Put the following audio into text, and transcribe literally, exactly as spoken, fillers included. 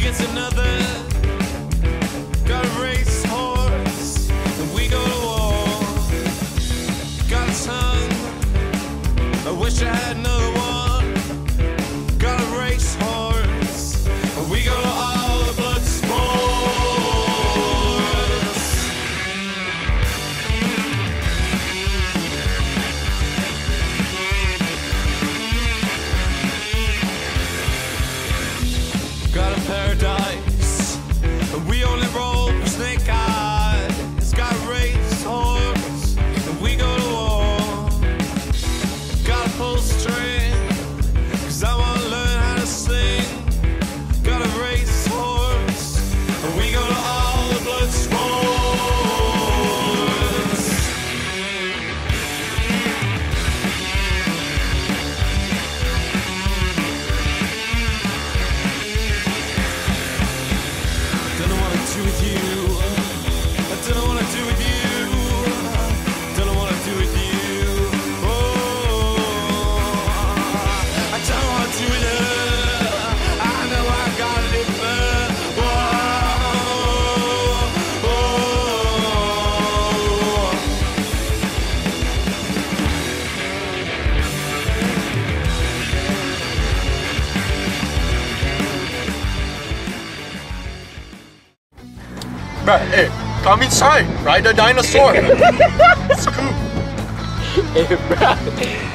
against another. Got a race horse, and we go to war. Got a tongue, I wish I had another one. Got a race horse, and we go to all the blood sports. Got a paradise, and we only roll for snake eyes. Got a race horse, and we go to war. Got a pull string, cause I wanna learn how to sing. Got a race horse, and we go to all the blood sports. Don't know what to do with you. I don't know what to do with you. Don't know what to do with you. Oh, I don't know what to do with her. I know I gotta live her. Oh, Bruh, hey, come inside, ride the dinosaur. Scoop. Hey, bro.